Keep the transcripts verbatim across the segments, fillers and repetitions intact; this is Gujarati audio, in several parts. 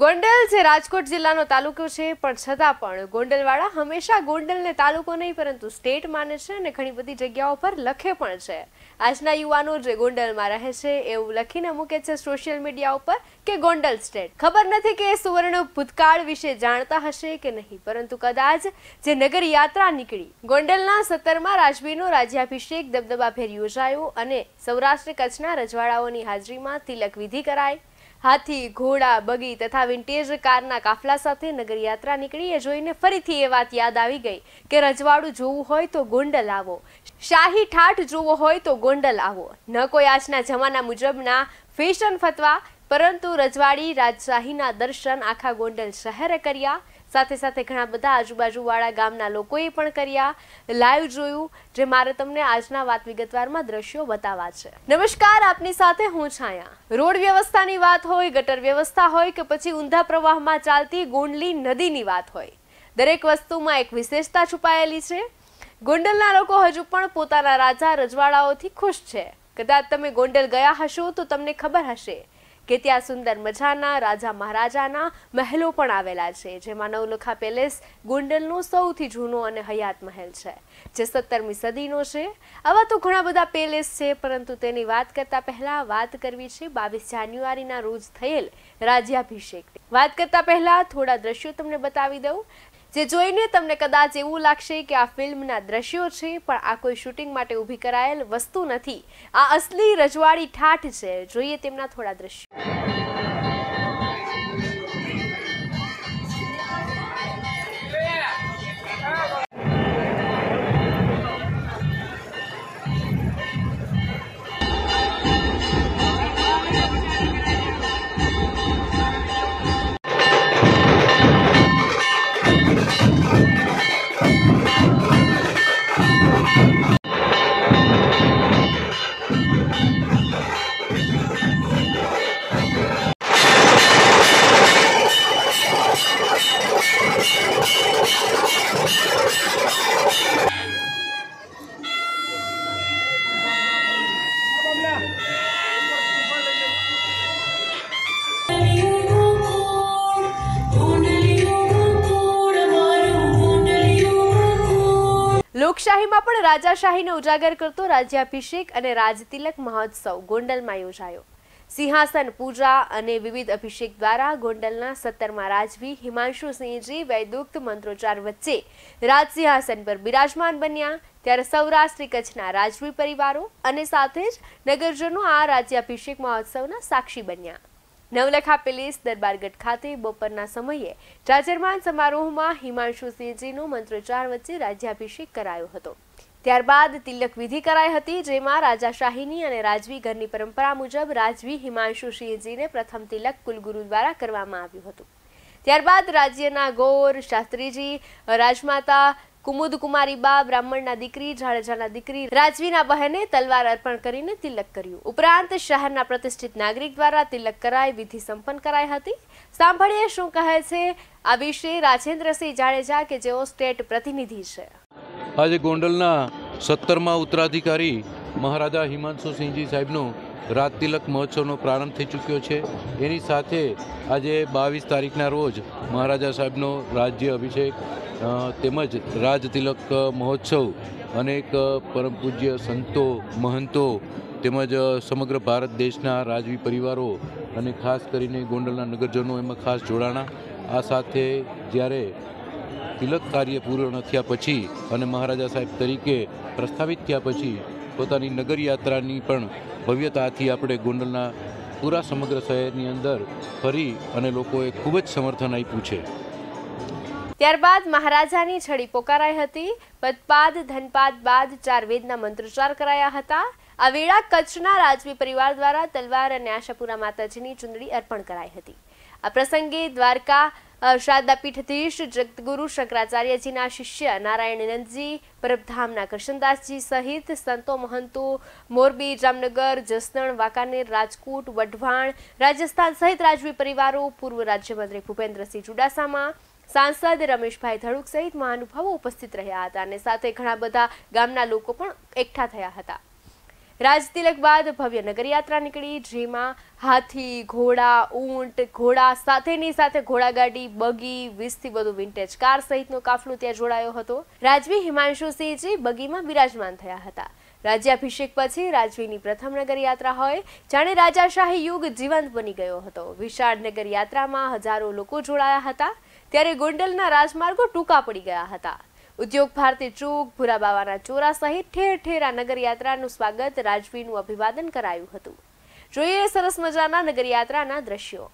ગોંડલ જે રાજકોટ જિલ્લાનો તાલુકો છે પણ છતાં પણ ગોંડલવાળા હંમેશા ગોંડલને તાલુકો નહીં પરંતુ સ્ટેટ માને છે અને ઘણી બધી જગ્યાઓ પર લખે પણ છે। આજના યુવાનો જે ગોંડલમાં રહે છે એવું લખીને મૂકે છે સોશિયલ મીડિયા ઉપર કે ગોંડલ સ્ટેટ। ખબર નથી કે સુવર્ણ ભૂતકાળ વિશે જાણતા હશે કે નહીં, પરંતુ કદાચ જે નગર યાત્રા નીકળી ગોંડલના સત્તરમાં રાજવીનો રાજ્યાભિષેક દબદબાભેર યોજાયો અને સૌરાષ્ટ્ર કચ્છના રજવાડાઓની હાજરીમાં તિલક વિધિ કરાઈ। हाथी, घोड़ा, बगी तथा विंटेज कारना काफला साथे नगर यात्रा निकली। जोईने फरीथी ए वात याद आवी गई के रजवाड़ू जोवुं होय तो गोंडल आवो, शाही ठाठ जोवो होय तो गोंडल आवो। न कोई आजना जमाना मुजबना फेशन फतवा, परंतु रजवाड़ी राजशाहीना दर्शन आखा गोंडल शहरे कर्या। साथे साथे घणा बधा आजूबाजूवाळा गामना लोकोए पण कर्या। लाइव जोयुं जे मारे तमने आजना वात विगतवारमां दृश्यो बताववा छे। नमस्कार, आपनी साथे हुं छाया। रोड व्यवस्थानी वात होय, गटर व्यवस्था होय के पछी ऊंधा प्रवाहमां चालती गोंडली नदीनी वात होय, दरेक वस्तुमां एक विशेषता छुपायेली छे। गोंडलना लोको हजू पण पोताना राजा रजवाड़ाओथी खुश छे। कदाच तमे गोंडल गया हशो तो तमने खबर हशे કે ત્યાં સુંદર મજાના રાજા મહારાજાના મહેલો પણ આવેલા છે, જેમાં નવલખા પેલેસ ગોંડલનો સૌથી જૂનો અને હયાત મહેલ છે, જે સત્તરમી સદીનો છે। આવા તો ઘણા બધા પેલેસ છે, પરંતુ તેની વાત કરતા પહેલા વાત કરવી છે બાવીસ જાન્યુઆરીના રોજ થયેલ રાજ્યાભિષેક। વાત કરતા પહેલા થોડા દ્રશ્યો તમને બતાવી દઉં, જે જોઈને તમને કદાચ એવું લાગશે કે આ ફિલ્મના દ્રશ્યો છે, પણ આ કોઈ શૂટિંગ માટે ઊભી કરાયેલ વસ્તુ નથી। આ અસલી રજવાડી ઠાઠ છે। જોઈએ તેમના થોડા દ્રશ્યો। લોકશાહીમાં પણ રાજાશાહીને ઉજાગર કરતો રાજ્યાભિષેક અને રાજતિલક મહોત્સવ ગોંડલમાં યોજાયો। સિંહાસન પૂજા અને વિવિધ અભિષેક દ્વારા ગોંડલના સત્તરમાં રાજવી હિમાંશુ સિંહજી વૈદુક્ત મંત્રોચ્ચાર વચ્ચે રાજસિંહાસન પર બિરાજમાન બન્યા। ત્યારે સૌરાષ્ટ્ર કચ્છના રાજવી પરિવારો અને સાથે જ નગરજનો આ રાજ્યાભિષેક મહોત્સવના સાક્ષી બન્યા। નવલખા પેલેસ દરબારગઢ ખાતે બપોરના સમયે જાજરમાન સમારોહમાં હિમાંશુ સિંહજીનો મંત્રોચ્ચાર વચ્ચે રાજ્યાભિષેક કરાયો હતો। ત્યારબાદ તિલક વિધિ કરાઈ હતી, જેમાં રાજાશાહીની અને રાજવી ઘરની પરંપરા મુજબ રાજવી હિમાંશુ સિંહજીને પ્રથમ તિલક કુલગુરુ દ્વારા કરવામાં આવ્યું હતું। ત્યારબાદ રાજ્યના ગૌર શાસ્ત્રીજી, રાજમાતા કુમુદ કુમારી બા, બ્રાહ્મણના દીકરી, જાડેજાના દીકરી રાજવીના બહેને તલવાર અર્પણ કરીને તિલક કર્યું। ઉપરાંત શહેરના પ્રતિષ્ઠિત નાગરિક દ્વારા તિલક કરાઈ વિધિ સંપન્ન કરાઈ હતી। સાંભળીએ શું કહે છે આ વિશે રાજેન્દ્રસિંહ જાડેજા કે જેઓ સ્ટેટ પ્રતિનિધિ છે। આજે ગોંડલના સત્તરમાં ઉત્તરાધિકારી મહારાજા હિમાંશુ સિંહજી સાહેબનો રાજ તિલક મહોત્સવનો પ્રારંભ થઈ ચૂક્યો છે। એની સાથે આજે બાવીસ તારીખના રોજ મહારાજા સાહેબનો રાજ્ય અભિષેક તેમજ રાજ તિલક મહોત્સવ અનેક પરમ પૂજ્ય સંતો, મહંતો તેમજ સમગ્ર ભારત દેશના રાજવી પરિવારો અને ખાસ કરીને ગોંડલના નગરજનો એમાં ખાસ જોડાણા। આ સાથે જ્યારે તિલક કાર્ય પૂર્ણ થયા પછી અને મહારાજા સાહેબ તરીકે પ્રસ્થાપિત થયા પછી પોતાની નગર યાત્રાની પણ ભવ્યતાથી આપણે ગોંડલના પૂરા સમગ્ર શહેરની અંદર ફરી અને લોકોએ ખૂબ જ સમર્થન આપ્યું છે। ત્યારબાદ મહારાજાની છડી પોકારાઈ હતી। પદપાદ ધનપાદ બાદ ચાર વેદના મંત્રોચ્ચાર કરાયા હતા। આ વેળા કચ્છના રાજવી પરિવાર દ્વારા તલવાર અને આશાપુરા માતાજીની ચુંદડી અર્પણ કરાઈ હતી। આ પ્રસંગે દ્વારકા શારદા પીઠાધીશ જગતગુરુ શંકરાચાર્યજીના શિષ્ય નારાયણનંદજી, પરબધામના કૃષ્ણદાસજી સહિત સંતો, મહંતો મોરબી, જામનગર, જસદણ, વાંકાનેર, રાજકોટ, વઢવાણ, રાજસ્થાન સહિત રાજવી પરિવારો, પૂર્વ રાજ્યમંત્રી ભૂપેન્દ્રસિંહ ચુડાસમા, सांसद रमेशभाई धड़ुक सहित महानुभावो उपस्थित रह्या हता અને સાથે ઘણા બધા ગામના લોકો પણ એકઠા થયા હતા। રાજતિલક બાદ ભવ્ય નગરયાત્રા નીકળી, જેમાં હાથી, ઘોડા, ઊંટ, ઘોડા સાથેની સાથે ઘોડાગાડી, બગી, વીસથી વધુ વિન્ટેજ કાર સહિતનો કાફલો ત્યાં જોડાયો હતો. રાજવી હિમાંશુસિંહજી બગીમાં બિરાજમાન થયા હતા. રાજ્યાભિષેક પછી રાજવીની પ્રથમ નગરયાત્રા હોય જાણે રાજાશાહી યુગ જીવંત બની ગયો હતો. વિશાળ નગરયાત્રામાં હજારો લોકો જોડાયા હતા. ત્યારે ગોંડલના રાજમાર્ગો ટૂંકા પડી ગયા હતા. ઉદ્યોગ ભારતી ચોક, ભૂરાબાવાના ચોરા સહિત ઠેર ઠેર આ નગરયાત્રાનું સ્વાગત, રાજવીનું અભિવાદન કરાયું હતું. જોઈએ સરસ મજાના નગરયાત્રાના દ્રશ્યો.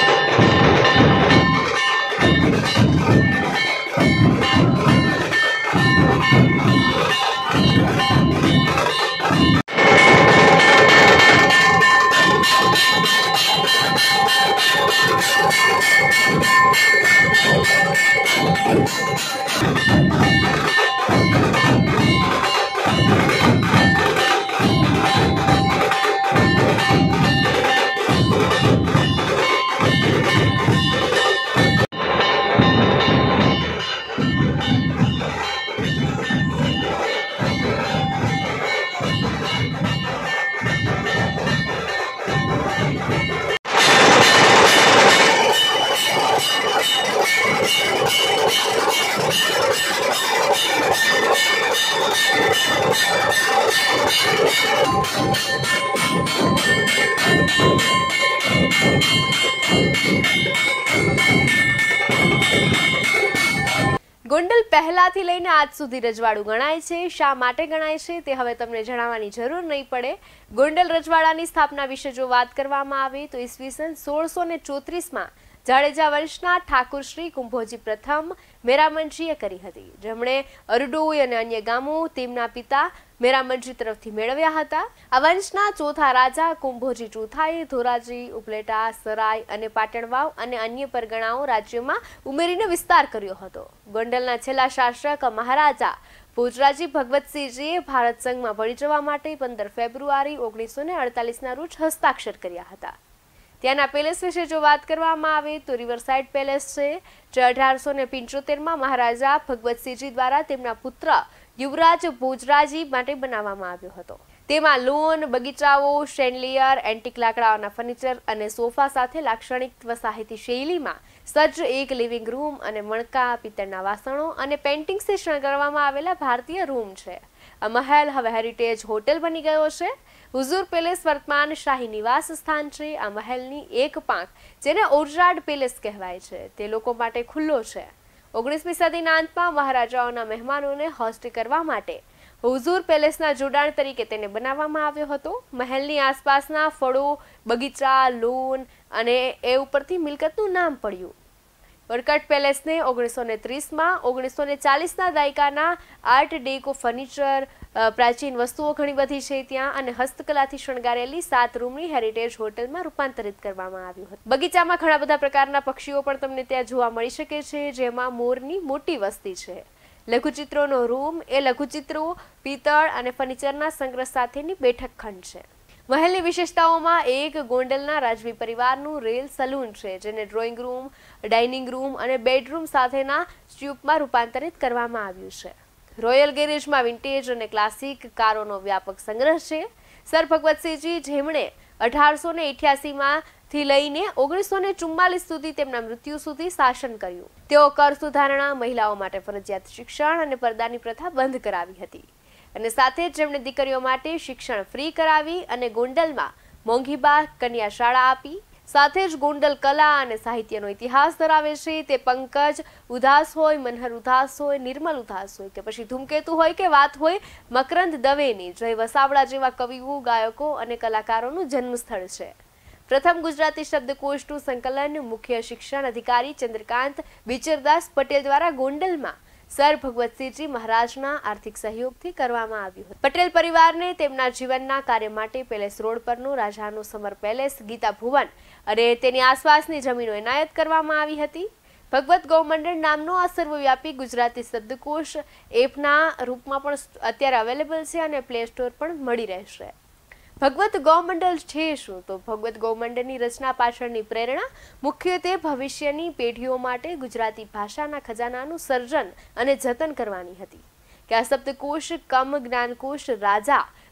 ગોંડલ પહેલાથી લઈને આજ સુધી રજવાડું ગણાય છે. શા માટે ગણાય છે તે હવે તમને જણાવવાની જરૂર નહીં પડે. ગોંડલ રજવાડાની સ્થાપના વિશે જો વાત કરવામાં આવે તો ઈસવીસન સોળસો ને ચોત્રીસમાં જાડેજા વંશના ઠાકુર શ્રી કુંભોજી પ્રથમ મેરામનજીએ કરી હતી, જેમણે અરડોઈ અને અન્ય ગામો તેમના પિતા મેરામનજી તરફથી મેળવ્યા હતા. આ વંશના ચોથા રાજા કુંભોજી ચોથાએ ધોરાજી, ઉપલેટા, સરાય અને પાટણવાવ અને અન્ય પરગણાઓ રાજ્યમાં ઉમેરીને વિસ્તાર કર્યો હતો. ગોંડલના છેલ્લા શાસક મહારાજા ભોજરાજી ભગવતસિંહજીએ ભારત સંઘમાં ભળી જવા માટે પંદર ફેબ્રુઆરી ઓગણીસો ને અડતાલીસના રોજ હસ્તાક્ષર કર્યા હતા. ત્યાંના પેલેસ વિશે જો વાત કરવામાં આવે તો રિવરસાઇડ પેલેસ છે, જે અઢારસો ને પંચોતેરમાં મહારાજા ભગવતસિંહજી દ્વારા તેમના પુત્ર યુવરાજ ભોજરાજી માટે બનાવવામાં આવ્યો હતો. તેમાં લોન, બગીચાઓ, શેન્ડલિયર, એન્ટિક લાકડાઓના ફર્નિચર અને સોફા સાથે લાક્ષણિક વસાહતી શૈલીમાં સજ્જ એક લિવિંગ રૂમ અને મણકા, પિત્તળના વાસણો અને પેઇન્ટિંગ્સથી શણગારવામાં આવેલા ભારતીય રૂમ છે. આ મહેલ હવે હેરિટેજ હોટેલ બની ગયો છે. હુઝુર પેલેસ વર્તમાન શાહી નિવાસ સ્થાન છે. આ મહેલની એક પાંખ, જેને ઓરજાડ પેલેસ કહેવાય છે, તે લોકો માટે ખુલ્લો છે. ઓગણીસમી સદીના અંતમાં મહારાજાઓના મહેમાનોને હોસ્ટ કરવા માટે હુઝુર પેલેસના જોડાણ તરીકે તેને બનાવવામાં આવ્યો હતો. મહેલની આસપાસના ફળો, બગીચા, લોન અને એ ઉપરથી મિલકતનું નામ પડ્યું. વરકટ પેલેસને ઓગણીસો ને ત્રીસમાં ઓગણીસો ને ચાલીસના દાયકાના આર્ટ ડેકો ફર્નિચર, પ્રાચીન વસ્તુઓ ઘણી બધી છે ત્યાં, અને હસ્તકલાથી શણગારેલી સાત રૂમની હેરિટેજ હોટલમાં રૂપાંતરિત કરવામાં આવ્યું હતું. બગીચામાં ઘણા બધા પ્રકારના પક્ષીઓ પણ તમને ત્યાં જોવા મળી શકે છે, જેમાં મોરની મોટી વસ્તી છે. લઘુચિત્રોનો રૂમ એ લઘુચિત્રો, પિત્તળ અને ફર્નિચરના સંગ્રહ સાથેની બેઠક ખંડ છે. મહેલની વિશેષતાઓમાં એક ગોંડલના રાજવી પરિવારનું રેલ સલૂન છે, જેને ડ્રોઈંગ રૂમ, ડાઇનિંગ રૂમ અને બેડરૂમ સાથેના સ્ટ્યુપમાં રૂપાંતરિત કરવામાં આવ્યું છે. રોયલ ગેરેજમાં વિન્ટેજ અને ક્લાસિક કારોનો વ્યાપક સંગ્રહ છે. સર ભગવતસિંહજી, જેમણે અઢારસો ને અઠ્યાસીમાં થી લઈને ઓગણીસો ને ચુમ્માલીસ સુધી તેમના મૃત્યુ સુધી શાસન કર્યું. તેઓ કર સુધારણા, મહિલાઓ માટે ફરજિયાત શિક્ષણ અને પડદાની પ્રથા બંધ કરાવી હતી, અને સાથે જ જેમણે દીકરીઓ માટે શિક્ષણ ફ્રી કરાવી અને ગોંડલમાં મોંઘીબા કન્યા શાળા આપી. સાથે જ ગોંડલ કલા અને સાહિત્યનો ઇતિહાસ ધરાવે છે. તે પંકજ ઉદાસ હોય, મનહર ઉદાસ હોય, નિર્મલ ઉદાસ હોય કે પછી ધૂમકેતુ હોય કે વાત હોય, મકરંદ દવેની, જય વસાવડા જેવા કવિઓ, ગાયકો અને કલાકારોનું જન્મસ્થળ છે. પ્રથમ ગુજરાતી શબ્દકોશનું સંકલન મુખ્ય શિક્ષણ અધિકારી ચંદ્રકાંત બિચરદાસ પટેલ દ્વારા ગોંડલમાં સર ભગવતસિંહજી મહારાજના આર્થિક સહયોગથી કરવામાં આવ્યું હતું. પટેલ પરિવારને તેમના જીવનના કાર્ય માટે પેલેસ રોડ પરનો રાજાનો સમર પેલેસ, ગીતા ભુવન અને તેની આસપાસની જમીનો એનાયત કરવામાં આવી હતી. ભગવત ગૌમંડળ નામનો આ સર્વવ્યાપી ગુજરાતી શબ્દકોશ એપના રૂપમાં પણ અત્યારે અવેલેબલ છે અને પ્લે સ્ટોર પણ મળી રહેશે. ભગવત ગૌમંડળ છે શું? તો ભગવત ગૌમંડળની રચના પાછળની પ્રેરણા મુખ્યત્વે ભવિષ્યની પેઢીઓ માટે ગુજરાતી ભાષાના ખજાનાનું સર્જન અને જતન કરવાની હતી. કે આ શબ્દકોશ કમ જ્ઞાનકોશ રાજા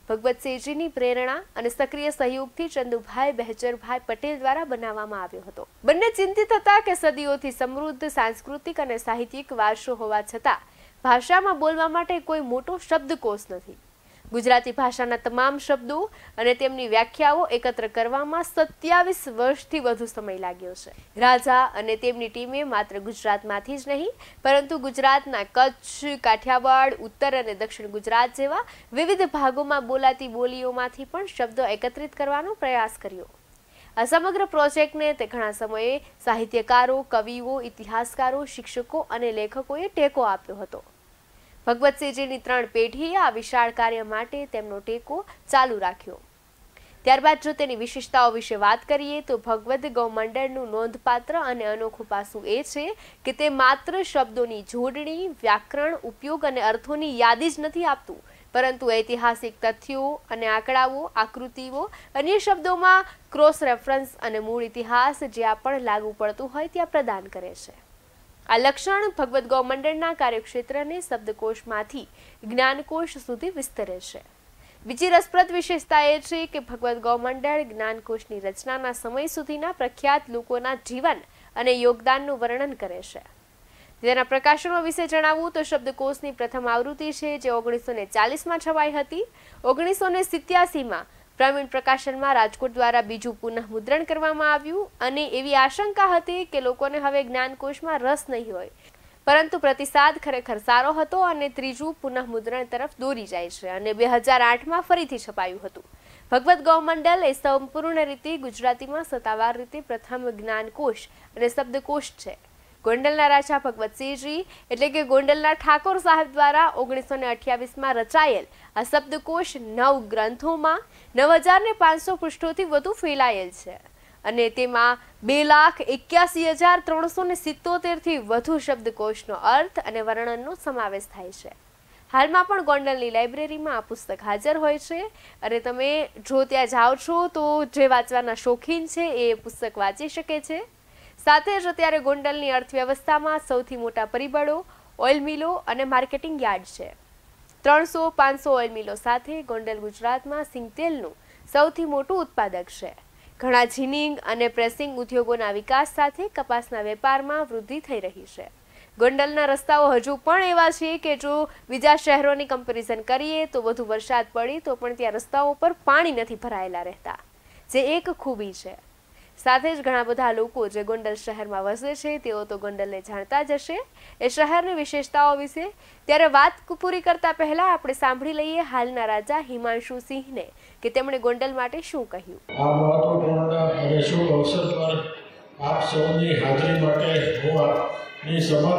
ભગવતસિંહજીની પ્રેરણા અને સક્રિય સહયોગથી ચંદુભાઈ બહેજરભાઈ પટેલ દ્વારા બનાવવામાં આવ્યો હતો. બંને ચિંતિત હતા કે સદીઓથી સમૃદ્ધ સાંસ્કૃતિક અને સાહિત્યિક વારસો હોવા છતાં ભાષામાં બોલવા માટે કોઈ મોટો શબ્દકોશ નથી. ગુજરાતી ભાષાના તમામ શબ્દો અને તેમની વ્યાખ્યાઓ એકત્ર કરવામાં સત્યાવીસ વર્ષથી વધુ સમય લાગ્યો છે. રાજા અને તેમની ટીમે માત્ર ગુજરાતમાંથી જ નહીં પરંતુ ગુજરાતના કચ્છ, કાઠિયાવાડ, ઉત્તર અને દક્ષિણ ગુજરાત જેવા વિવિધ ભાગોમાં બોલાતી બોલીઓમાંથી પણ શબ્દો એકત્રિત કરવાનો પ્રયાસ કર્યો. આ સમગ્ર પ્રોજેક્ટને તે ઘણા સમયે સાહિત્યકારો, કવિઓ, ઇતિહાસકારો, શિક્ષકો અને લેખકોએ ટેકો આપ્યો હતો. ભગવતસિંહજીની ત્રણ પેઢીએ આ વિશાળ કાર્ય માટે તેમનો ટેકો ચાલુ રાખ્યો. ત્યારબાદ જો તેની વિશેષતાઓ વિશે વાત કરીએ તો ભગવદ ગૌમંડળનું નોંધપાત્ર અને અનોખું પાસું એ છે કે તે માત્ર શબ્દોની જોડણી, વ્યાકરણ, ઉપયોગ અને અર્થોની યાદી જ નથી આપતું, પરંતુ ઐતિહાસિક તથ્યો અને આંકડાઓ, આકૃતિઓ, અન્ય શબ્દોમાં ક્રોસ રેફરન્સ અને મૂળ ઇતિહાસ જ્યાં પણ લાગુ પડતું હોય ત્યાં પ્રદાન કરે છે. આ લક્ષણ ભગવદ ગૌમંડળના કાર્યક્ષેત્રને શબ્દકોશમાંથી જ્ઞાનકોશ સુધી વિસ્તરે છે. બીજી રસપ્રદ વિશેષતા એ છે કે ભગવદ ગૌમંડળ જ્ઞાનકોશની રચનાના સમય સુધીના પ્રખ્યાત લોકોના જીવન અને યોગદાનનું વર્ણન કરે છે. તેના પ્રકાશનો વિશે જણાવવું તો શબ્દકોશની પ્રથમ આવૃત્તિ છે જે ઓગણીસો ને ચાલીસમાં છપાઈ હતી. ઓગણીસો ને સિત્યાસીમાં પ્રવીણ પ્રકાશનમાં રાજકોટ દ્વારા બીજું પુનઃ મુદ્રણ કરવામાં આવ્યું અને એવી આશંકા હતી કે લોકોને હવે જ્ઞાનકોશમાં રસ નહીં હોય, પરંતુ પ્રતિસાદ ખરેખર સારો હતો અને ત્રીજું પુનઃ મુદ્રણ તરફ દોરી જાય છે અને બે હજાર આઠમાં ફરીથી છપાયું હતું. ભગવદ ગૌમંડળ એ સંપૂર્ણ રીતે ગુજરાતીમાં સત્તાવાર રીતે પ્રથમ જ્ઞાનકોશ અને શબ્દકોશ છે. ગોંડલના રાજા ભગવતસિંહજી એટલે કે ગોંડલના ઠાકોર સાહેબ દ્વારા ઓગણીસો ને અઠ્યાવીસમાં રચાયેલ આ શબ્દકોશ નવ ગ્રંથોમાં નવ હજાર ને પાંચસો પૃષ્ઠોથી વધુ ફેલાયેલ છે અને તેમાં બે લાખ એક્યાસી હજાર ત્રણસો ને સિત્તોતેરથી વધુ શબ્દકોશનો અર્થ અને વર્ણનનો સમાવેશ થાય છે. હાલમાં પણ ગોંડલની લાઇબ્રેરીમાં આ પુસ્તક હાજર હોય છે અને તમે જો ત્યાં જાઓ છો તો જે વાંચવાના શોખીન છે એ પુસ્તક વાંચી શકે છે. સાથે જ અત્યારે ગોંડલની અર્થવ્યવસ્થામાં સૌથી મોટા પરિબળો ઓઇલ મિલો અને માર્કેટિંગ યાર્ડ છે. ત્રણસો પાંચસો ઓઇલ મિલો સાથે ગોંડલ ગુજરાતમાં સિંગતેલનું સૌથી મોટું ઉત્પાદક છે. ઘણા જીનિંગ અને પ્રેસિંગ ઉદ્યોગોના વિકાસ સાથે કપાસના વેપારમાં વૃદ્ધિ થઈ રહી છે. ગોંડલના રસ્તાઓ હજુ પણ એવા છે કે જો બીજા શહેરોની કમ્પેરિઝન કરીએ તો વધુ વરસાદ પડે તો પણ ત્યાં રસ્તાઓ પર પાણી નથી ભરાયેલા રહેતા, જે એક ખૂબી છે. સાથે જ ઘણા બધા લોકો જે ગોંડલ શહેરમાં વસે છે તેઓ તો ગોંડલને જાણતા જ હશે એ શહેરની વિશેષતાઓ વિશે. ત્યારે વાત પૂરી કરતા પહેલા આપણે સાંભળી લઈએ હાલના રાજા હિમાંશુ સિંહને કે તેમણે ગોંડલ માટે શું કહ્યું. આ મહત્વપૂર્ણ અને શુભ અવસર પર આપ સૌની હાજરી માટે હું આપની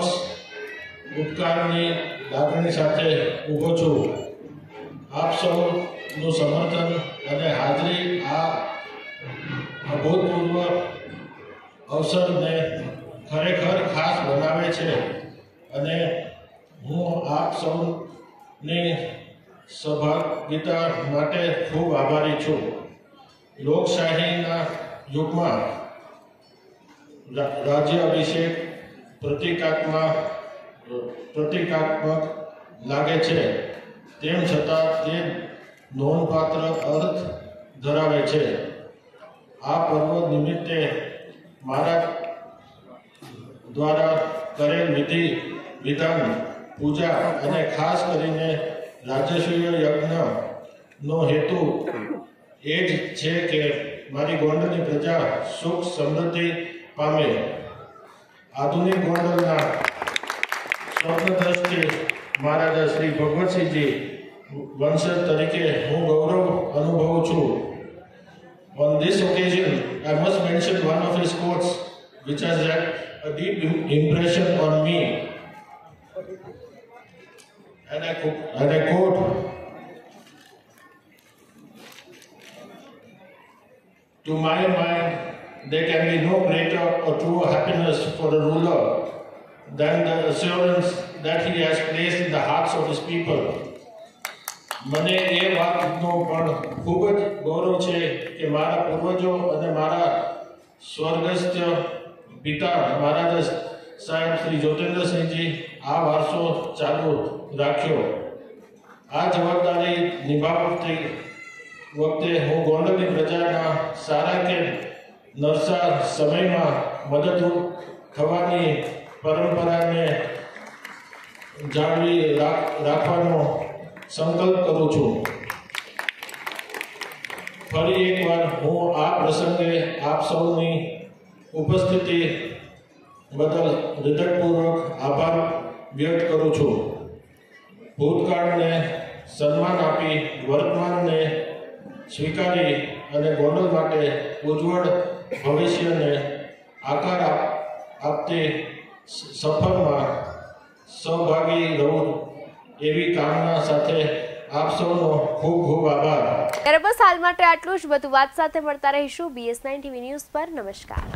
સમક્ષ ઉપકારની લાગણી સાથે ઊભો છું. આપ સૌનું સમર્થન અને હાજરી આ અભૂતપૂર્વ અવસરને ખરેખર ખાસ બનાવે છે અને હું આપ સૌની સહભાગિતા માટે ખૂબ આભારી છું. લોકશાહીના યુગમાં રાજ્યાભિષેક પ્રતિકાત્મક પ્રતિકાત્મક લાગે છે, તેમ છતાં તે નોંધપાત્ર અર્થ ધરાવે છે. આ પર્વ નિમિત્તે મારા દ્વારા કરેલ વિધિ વિધાન, પૂજા અને ખાસ કરીને રાજ્યશ્રીય યજ્ઞનો હેતુ એ જ છે કે મારી ગોંડલની પ્રજા સુખ સમૃદ્ધિ પામે. આધુનિક ગોંડલના સ્વપ્નદ્રષ્ટિ મહારાજા શ્રી ભગવતસિંહજી વંશજ તરીકે હું ગૌરવ અનુભવું છું. On this occasion, I must mention one of his quotes, which has had a deep impression on me. And I, and I quote, "To my mind, there can be no greater or truer happiness for a ruler than the assurance that he has placed in the hearts of his people." મને એ વાતનો પણ ખૂબ જ ગૌરવ છે કે મારા પૂર્વજો અને મારા સ્વર્ગસ્થ પિતા મહારાજા સાહેબ શ્રી જ્યોતિન્દ્રસિંહજી આ વારસો ચાલુ રાખ્યો. આ જવાબદારી નિભાવતી વખતે હું ગોંડલની પ્રજાના સારા કે નરસા સમયમાં મદદરૂપ થવાની પરંપરાને જાળવી રાખવાનો સંકલ્પ કરું છું. ફરી એકવાર હું આ પ્રસંગે આપ સૌની ઉપસ્થિતિ બદલ હૃદયપૂર્વક આભાર વ્યક્ત કરું છું. ભૂતકાળને સન્માન આપી વર્તમાનને સ્વીકારી અને ગોંડલ માટે ઉજ્જવળ ભવિષ્યને આકાર આપતી સફરમાં સહભાગી રહું એવી કામના સાથે આપ સૌનો ખૂબ ખૂબ આભાર. ત્યારે બસ હાલ માટે આટલું જ. વધુ વાત સાથે મળતા રહીશું બીએસ નાઇન ટીવી ન્યૂઝ પર. નમસ્કાર.